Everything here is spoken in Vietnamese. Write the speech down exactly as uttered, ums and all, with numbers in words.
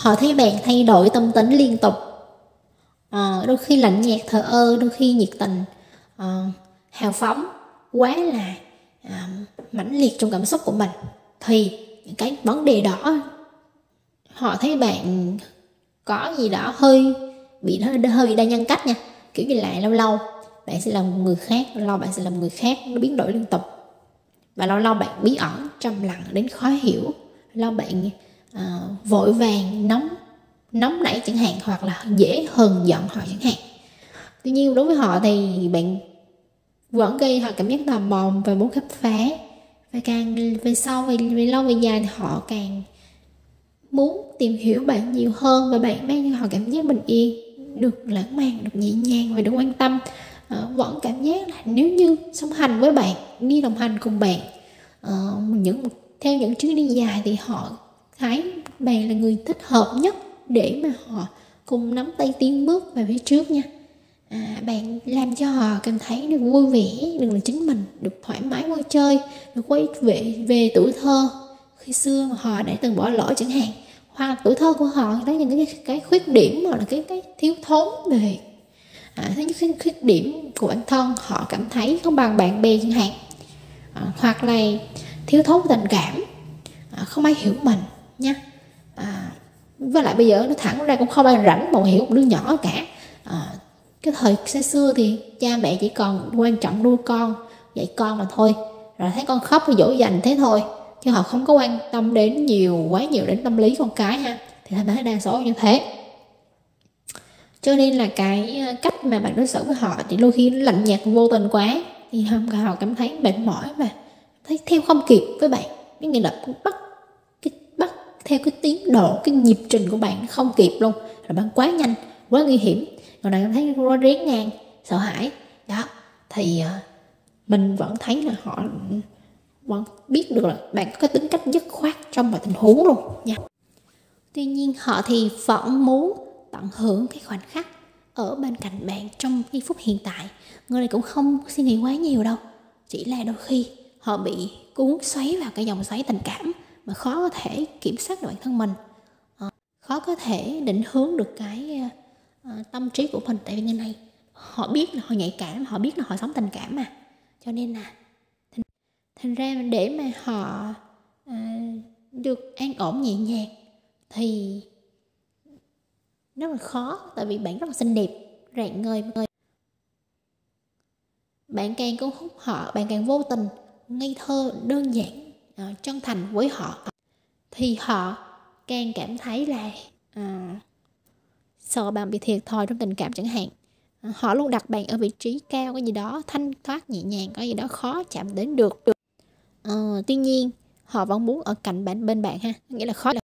Họ thấy bạn thay đổi tâm tính liên tục, ờ, đôi khi lạnh nhạt thờ ơ, đôi khi nhiệt tình, ờ, hào phóng, quá là à, mãnh liệt trong cảm xúc của mình. Thì những cái vấn đề đó họ thấy bạn có gì đó hơi bị hơi, hơi bị đa nhân cách nha. Kiểu như là lâu lâu bạn sẽ là một người khác, lâu lâu bạn sẽ là một người khác, nó biến đổi liên tục. Và lâu lâu bạn bí ẩn, trầm lặng đến khó hiểu, lâu bạn à, vội vàng, nóng nóng nảy chẳng hạn, hoặc là dễ hờn giận họ chẳng hạn. Tuy nhiên đối với họ thì bạn vẫn gây họ cảm giác tò mò và muốn khám phá. Và càng về sau, về, về lâu về dài thì họ càng muốn tìm hiểu bạn nhiều hơn, và bạn mang cho họ cảm giác bình yên, được lãng mạn, được nhẹ nhàng và được quan tâm. À, vẫn cảm giác là nếu như song hành với bạn, đi đồng hành cùng bạn, à, những theo những chuyến đi dài, thì họ thấy bạn là người thích hợp nhất để mà họ cùng nắm tay tiến bước về phía trước nha. À, bạn làm cho họ cảm thấy được vui vẻ, được là chính mình, được thoải mái vui chơi, được quay về về tuổi thơ khi xưa mà họ đã từng bỏ lỡ chẳng hạn, hoặc là tuổi thơ của họ đó những cái, cái khuyết điểm, hoặc là cái cái thiếu thốn về à, những cái khuyết điểm của bản thân họ cảm thấy không bằng bạn bè chẳng hạn, à, hoặc là thiếu thốn tình cảm, à, không ai hiểu mình nha. À, với lại bây giờ nó thẳng ra cũng không ai rảnh mà hiểu một đứa nhỏ cả. À, cái thời xa xưa thì cha mẹ chỉ còn quan trọng nuôi con, dạy con mà thôi, rồi thấy con khóc thì dỗ dành thế thôi, chứ họ không có quan tâm đến nhiều quá nhiều đến tâm lý con cái ha. Thì thành ra đa số như thế. Cho nên là cái cách mà bạn đối xử với họ thì đôi khi nó lạnh nhạt vô tình quá, thì họ cảm thấy mệt mỏi và thấy theo không kịp với bạn. Cái nghĩa là bắt cái bắt theo cái tiến độ, cái nhịp trình của bạn không kịp luôn, là bạn quá nhanh, quá nguy hiểm, rồi bạn cảm thấy nó rén ngang, sợ hãi đó. Thì mình vẫn thấy là họ vẫn biết được là bạn có cái tính cách dứt khoát trong mọi tình huống luôn nha. Tuy nhiên họ thì vẫn muốn tận hưởng cái khoảnh khắc ở bên cạnh bạn trong giây phút hiện tại. Người này cũng không suy nghĩ quá nhiều đâu, chỉ là đôi khi họ bị cuốn xoáy vào cái dòng xoáy tình cảm mà khó có thể kiểm soát được bản thân mình, à, khó có thể định hướng được cái à, tâm trí của mình. Tại vì người này họ biết là họ nhạy cảm, họ biết là họ sống tình cảm mà, cho nên là thành, thành ra để mà họ à, được an ổn nhẹ nhàng thì rất là khó. Tại vì bạn rất là xinh đẹp, rạng ngời, bạn càng cuốn hút họ, bạn càng vô tình, ngây thơ, đơn giản, uh, chân thành với họ, thì họ càng cảm thấy là uh, sợ bạn bị thiệt thòi trong tình cảm chẳng hạn. Uh, họ luôn đặt bạn ở vị trí cao, cái gì đó thanh thoát nhẹ nhàng, có gì đó khó chạm đến được. Uh, tuy nhiên họ vẫn muốn ở cạnh bạn, bên bạn ha, nghĩa là khó là